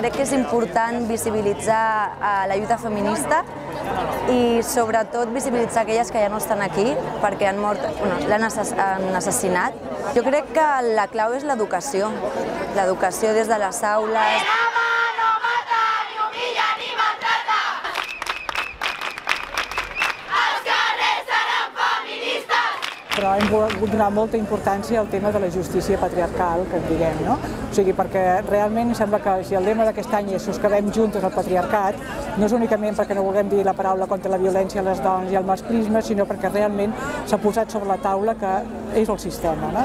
crec que és important visibilitzar la lluita feminista i sobretot visibilitzar aquelles que ja no estan aquí perquè han mort, l'han assassinat. Jo crec que la clau és l'educació des de les aules. Però hem volgut donar molta importància al tema de la justícia patriarcal, que en diguem, no? O sigui, perquè realment em sembla que si el lema d'aquest any és "Soscavem juntes el patriarcat", no és únicament perquè no vulguem dir la paraula contra la violència a les dones i el masclisme, sinó perquè realment s'ha posat sobre la taula que és el sistema, no?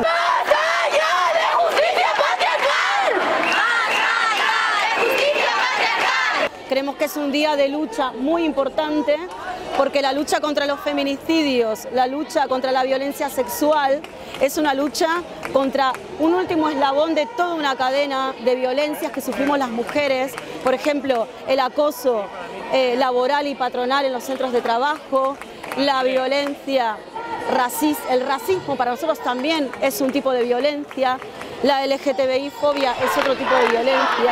Creemos que es un día de lucha muy importante porque la lucha contra los feminicidios, la lucha contra la violencia sexual es una lucha contra un último eslabón de toda una cadena de violencias que sufrimos las mujeres, por ejemplo, el acoso laboral y patronal en los centros de trabajo, la violencia racista, el racismo para nosotros también es un tipo de violencia, la LGTBI-fobia es otro tipo de violencia.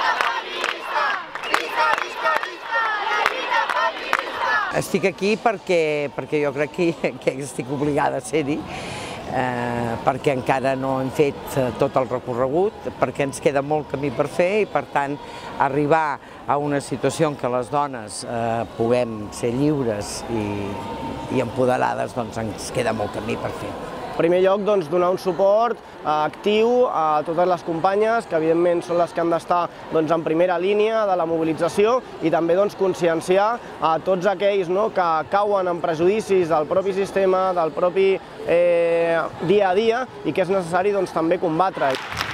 Estic aquí perquè jo crec que estic obligada a ser-hi, perquè encara no hem fet tot el recorregut, perquè ens queda molt camí per fer i, per tant, arribar a una situació en què les dones puguem ser lliures i empoderades, doncs ens queda molt camí per fer. En primer lloc, donar un suport actiu a totes les companyes, que evidentment són les que han d'estar en primera línia de la mobilització, i també conscienciar a tots aquells que cauen en prejudicis del propi sistema, del propi dia a dia, i que és necessari també combatre.